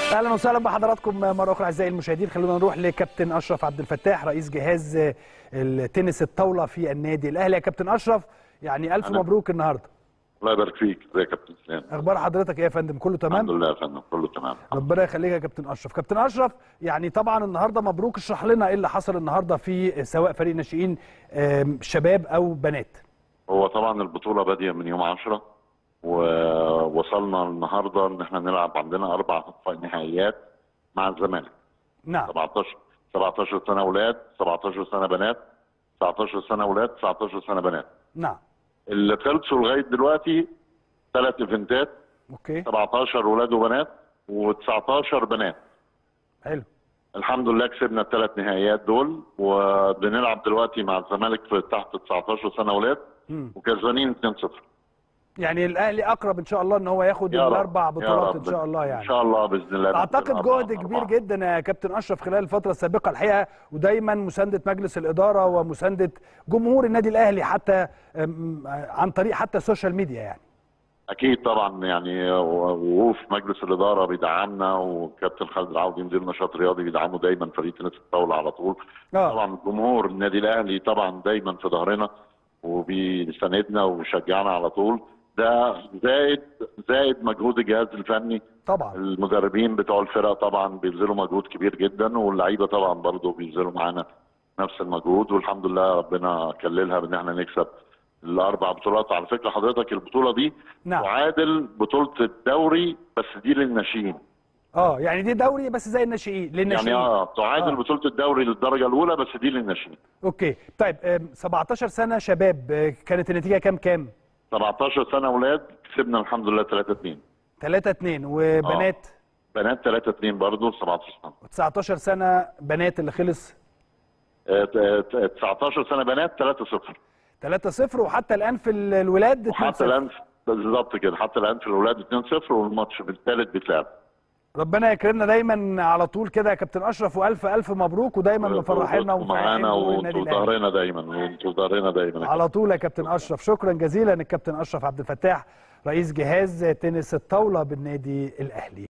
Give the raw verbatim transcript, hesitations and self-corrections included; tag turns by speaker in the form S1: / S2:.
S1: اهلا وسهلا بحضراتكم مره اخرى اعزائي المشاهدين. خلونا نروح لكابتن اشرف عبد الفتاح رئيس جهاز التنس الطاوله في النادي الاهلي. يا كابتن اشرف يعني الف أنا. مبروك النهارده.
S2: الله يبارك فيك. ازيك يا كابتن سلام؟
S1: اخبار حضرتك ايه يا فندم؟ كله تمام؟
S2: الحمد لله يا فندم كله تمام.
S1: ربنا يخليك يا كابتن اشرف. كابتن اشرف يعني طبعا النهارده مبروك، اشرح لنا ايه اللي حصل النهارده في سواء فريق ناشئين شباب او بنات.
S2: هو طبعا البطوله باديه من يوم عشرة ووصلنا النهارده ان احنا نلعب عندنا اربع نهائيات مع الزمالك.
S1: نعم.
S2: سبعتاشر سبعتاشر سنه اولاد، سبعتاشر سنه بنات، تسعتاشر سنه اولاد، تسعتاشر سنه بنات.
S1: نعم.
S2: اللي خلصوا لغايه دلوقتي ثلاث ايفنتات.
S1: اوكي.
S2: سبعتاشر ولاد وبنات وتسعتاشر بنات.
S1: حلو.
S2: الحمد لله كسبنا الثلاث نهائيات دول، وبنلعب دلوقتي مع الزمالك في تحت تسعتاشر سنه اولاد وكسبانين اتنين صفر.
S1: يعني الاهلي اقرب ان شاء الله ان هو ياخد الاربع بطولات ان شاء الله. يعني
S2: ان شاء الله باذن الله.
S1: اعتقد جهد كبير جدا يا كابتن اشرف خلال الفتره السابقه الحقيقه، ودايما مسانده مجلس الاداره ومسانده جمهور النادي الاهلي حتى عن طريق حتى السوشيال ميديا. يعني
S2: اكيد طبعا، يعني وقوف مجلس الاداره بيدعمنا، وكابتن خالد العوضي مدير نشاط رياضي بيدعموا دايما فريق تنس الطاوله على طول. آه. طبعا جمهور النادي الاهلي طبعا دايما في ظهرنا وبيساندنا وبيشجعنا على طول. ده زائد زائد مجهود الجهاز الفني
S1: طبعا.
S2: المدربين بتوع الفرق طبعا بيبذلوا مجهود كبير جدا، واللعيبه طبعا برضه بيبذلوا معانا نفس المجهود، والحمد لله ربنا كللها بان احنا نكسب الاربع بطولات. على فكره حضرتك البطوله دي
S1: نعم.
S2: تعادل بطوله الدوري بس دي للناشئين.
S1: اه يعني دي دوري بس زي الناشئين للناشئين.
S2: يعني اه تعادل آه. بطوله الدوري للدرجه الاولى بس دي للناشئين.
S1: اوكي طيب. سبعتاشر سنه شباب كانت النتيجه كام كام؟
S2: سبعتاشر سنه اولاد كسبنا الحمد لله ثلاثة اتنين.
S1: ثلاثة اتنين وبنات؟
S2: آه. بنات ثلاثة اتنين برضه سبعتاشر سنه.
S1: تسعتاشر سنه بنات اللي خلص؟
S2: آه تسعتاشر سنه بنات ثلاثة صفر.
S1: ثلاثة صفر وحتى الان في الولاد اتنين صفر.
S2: وحتى الان بالظبط كده، حتى الان في الولاد اتنين صفر والماتش الثالث بيتلعب.
S1: ربنا يكرمنا دايما على طول كده يا كابتن اشرف، والف الف مبروك، ودايما مفرحينا
S2: ومعانا وانتوا ظهرنا دايما وانتوا ظهرنا دايما
S1: على طول يا كابتن اشرف. شكرا جزيلا الكابتن اشرف عبد الفتاح رئيس جهاز تنس الطاوله بالنادي الاهلي.